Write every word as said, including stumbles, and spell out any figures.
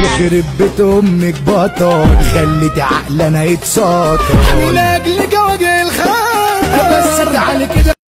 يخرب بيت امك بطل خليتي عقلنا يتساطر من اجل جوج الخ